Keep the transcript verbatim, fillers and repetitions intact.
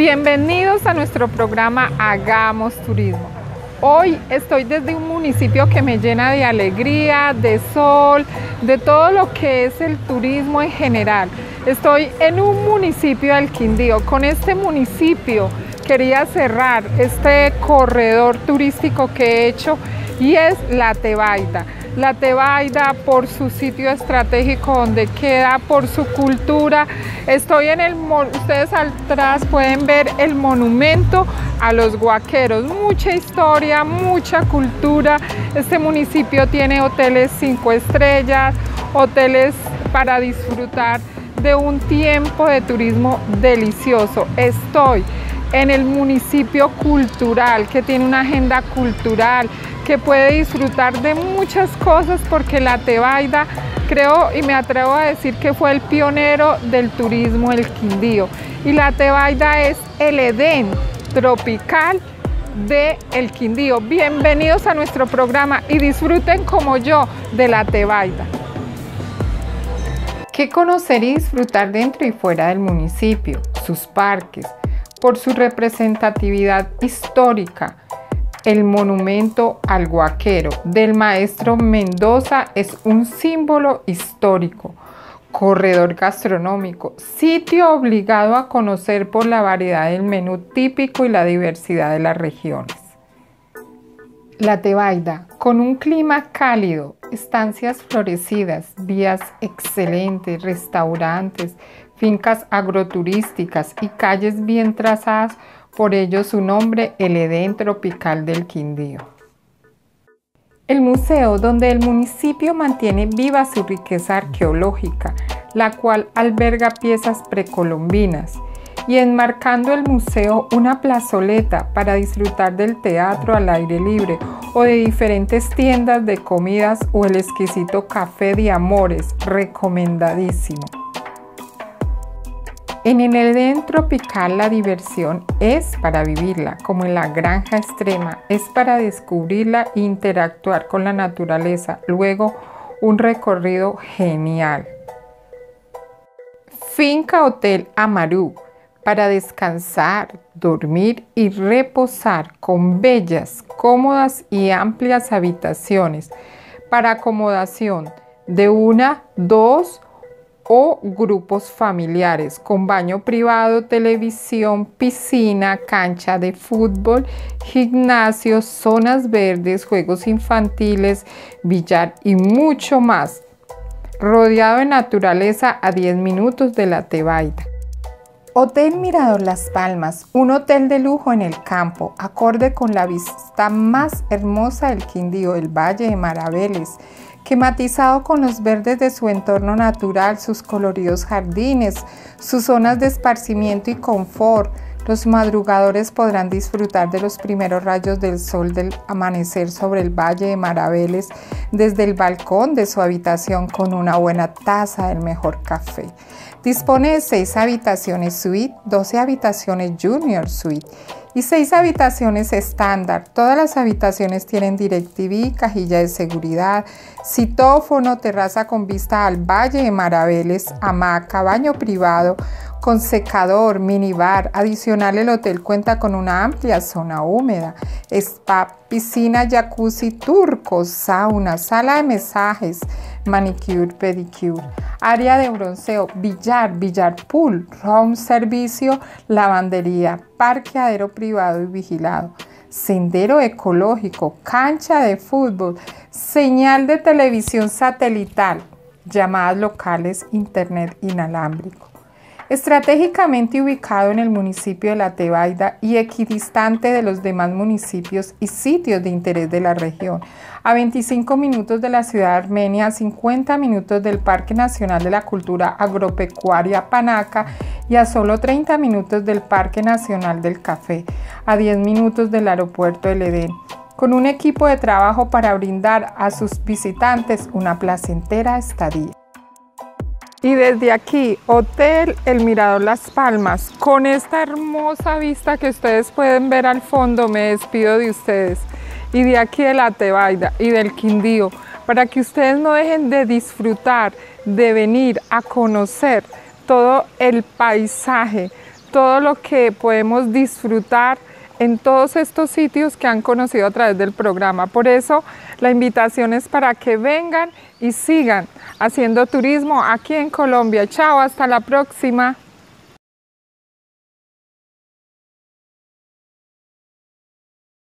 Bienvenidos a nuestro programa Hagamos Turismo. Hoy estoy desde un municipio que me llena de alegría, de sol, de todo lo que es el turismo en general. Estoy en un municipio del Quindío. Con este municipio quería cerrar este corredor turístico que he hecho y es La Tebaida. La Tebaida por su sitio estratégico donde queda, por su cultura. Estoy en el, ustedes atrás pueden ver el monumento a los guaqueros. Mucha historia, mucha cultura. Este municipio tiene hoteles cinco estrellas, hoteles para disfrutar de un tiempo de turismo delicioso. Estoy en el municipio cultural que tiene una agenda cultural, que puede disfrutar de muchas cosas porque La Tebaida, creo y me atrevo a decir que fue el pionero del turismo del Quindío. Y La Tebaida es el Edén tropical del Quindío. Bienvenidos a nuestro programa y disfruten como yo de La Tebaida. ¿Qué conocer y disfrutar dentro y fuera del municipio? Sus parques, por su representatividad histórica. El monumento al guaquero del maestro Mendoza es un símbolo histórico. Corredor gastronómico, sitio obligado a conocer por la variedad del menú típico y la diversidad de las regiones. La Tebaida, con un clima cálido, estancias florecidas, vías excelentes, restaurantes, fincas agroturísticas y calles bien trazadas, por ello su nombre, el Edén tropical del Quindío. El museo, donde el municipio mantiene viva su riqueza arqueológica, la cual alberga piezas precolombinas, y enmarcando el museo una plazoleta para disfrutar del teatro al aire libre o de diferentes tiendas de comidas o el exquisito café de Amores, recomendadísimo. En el Edén tropical la diversión es para vivirla, como en la granja extrema, es para descubrirla e interactuar con la naturaleza, luego un recorrido genial. Finca Hotel Amarú, para descansar, dormir y reposar con bellas, cómodas y amplias habitaciones para acomodación de una, dos o grupos familiares con baño privado, televisión, piscina, cancha de fútbol, gimnasio, zonas verdes, juegos infantiles, billar y mucho más. Rodeado de naturaleza a diez minutos de La Tebaida. Hotel Mirador Las Palmas, un hotel de lujo en el campo, acorde con la vista más hermosa del Quindío, el Valle de Maraveles, que matizado con los verdes de su entorno natural, sus coloridos jardines, sus zonas de esparcimiento y confort, los madrugadores podrán disfrutar de los primeros rayos del sol del amanecer sobre el Valle de Maraveles desde el balcón de su habitación con una buena taza del mejor café. Dispone de seis habitaciones suite, doce habitaciones junior suite y seis habitaciones estándar. Todas las habitaciones tienen DirecTV, cajilla de seguridad, citófono, terraza con vista al Valle de Maraveles, hamaca, baño privado con secador, minibar. Adicional, el hotel cuenta con una amplia zona húmeda, spa, piscina, jacuzzi turco, sauna, sala de masajes, manicure, pedicure, área de bronceo, billar, billar pool, room servicio, lavandería, parqueadero privado y vigilado, sendero ecológico, cancha de fútbol, señal de televisión satelital, llamadas locales, internet inalámbrico. Estratégicamente ubicado en el municipio de La Tebaida y equidistante de los demás municipios y sitios de interés de la región, a veinticinco minutos de la ciudad de Armenia, a cincuenta minutos del Parque Nacional de la Cultura Agropecuaria Panaca y a solo treinta minutos del Parque Nacional del Café, a diez minutos del aeropuerto del Edén, con un equipo de trabajo para brindar a sus visitantes una placentera estadía. Y desde aquí, Hotel El Mirador Las Palmas, con esta hermosa vista que ustedes pueden ver al fondo, me despido de ustedes. Y de aquí de La Tebaida y del Quindío, para que ustedes no dejen de disfrutar, de venir a conocer todo el paisaje, todo lo que podemos disfrutar en todos estos sitios que han conocido a través del programa. Por eso la invitación es para que vengan y sigan haciendo turismo aquí en Colombia. Chao, hasta la próxima.